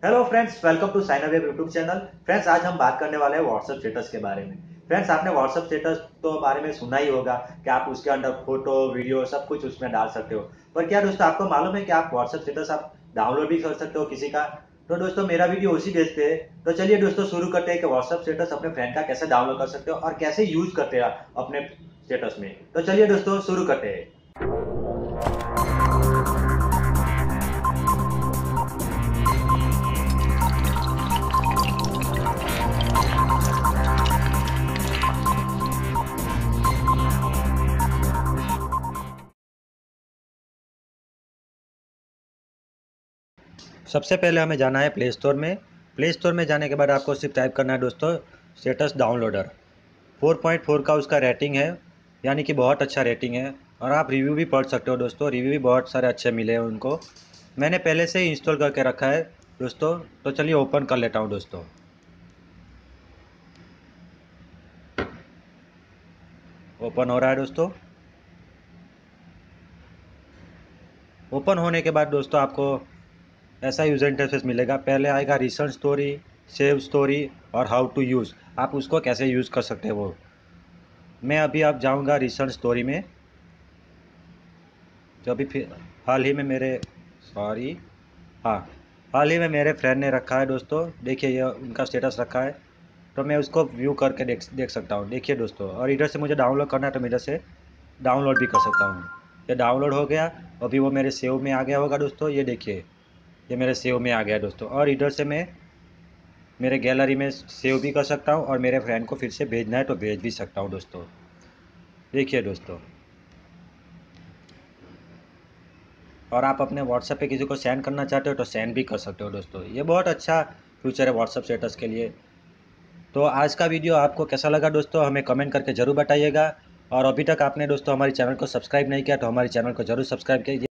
Hello friends, welcome to sign web YouTube channel. Friends, आज हम बात करने वाले हैं व्हाट्सएप स्टेटस के बारे में। फ्रेंड्स, आपने व्हाट्सएप स्टेटस तो बारे में सुना ही होगा कि आप उसके अंदर फोटो वीडियो सब कुछ उसमें डाल सकते हो। पर क्या दोस्तों, आपको मालूम है कि आप व्हाट्सएप स्टेटस आप डाउनलोड भी कर सकते हो किसी का। तो दोस्तों, मेरा वीडियो उसी बेस पे है। तो चलिए दोस्तों, शुरू करते हैं कि व्हाट्सएप स्टेटस अपने फ्रेंड का कैसे डाउनलोड कर सकते हो और कैसे यूज करते हैं अपने स्टेटस में। तो चलिए दोस्तों, शुरू करते हैं। सबसे पहले हमें जाना है प्ले स्टोर में। प्ले स्टोर में जाने के बाद आपको सिर्फ टाइप करना है दोस्तों स्टेटस डाउनलोडर। 4.4 का उसका रेटिंग है, यानी कि बहुत अच्छा रेटिंग है। और आप रिव्यू भी पढ़ सकते हो दोस्तों, रिव्यू भी बहुत सारे अच्छे मिले हैं उनको। मैंने पहले से ही इंस्टॉल करके रखा है दोस्तों। तो चलिए ओपन कर लेता हूँ दोस्तों। ओपन हो रहा है दोस्तों। ओपन होने के बाद दोस्तों आपको ऐसा यूज़र इंटरफेस मिलेगा। पहले आएगा रिसेंट स्टोरी, सेव स्टोरी और हाउ टू यूज़। आप उसको कैसे यूज़ कर सकते हैं वो। मैं अभी आप जाऊंगा रिसेंट स्टोरी में, जो अभी फिर हाल ही में मेरे सॉरी हाँ हाल ही में मेरे फ्रेंड ने रखा है दोस्तों। देखिए ये उनका स्टेटस रखा है, तो मैं उसको व्यू करके देख सकता हूँ। देखिए दोस्तों, और इधर से मुझे डाउनलोड करना है तो मैं इधर से डाउनलोड भी कर सकता हूँ। ये डाउनलोड हो गया। अभी वो मेरे सेव में आ गया होगा दोस्तों। ये देखिए, ये मेरे सेव में आ गया दोस्तों। और इधर से मैं मेरे गैलरी में सेव भी कर सकता हूँ और मेरे फ्रेंड को फिर से भेजना है तो भेज भी सकता हूँ दोस्तों। देखिए दोस्तों, और आप अपने व्हाट्सएप पे किसी को सेंड करना चाहते हो तो सेंड भी कर सकते हो दोस्तों। ये बहुत अच्छा फीचर है व्हाट्सएप स्टेटस के लिए। तो आज का वीडियो आपको कैसा लगा दोस्तों, हमें कमेंट करके ज़रूर बताइएगा। और अभी तक आपने दोस्तों हमारे चैनल को सब्सक्राइब नहीं किया तो हमारे चैनल को ज़रूर सब्सक्राइब कीजिए।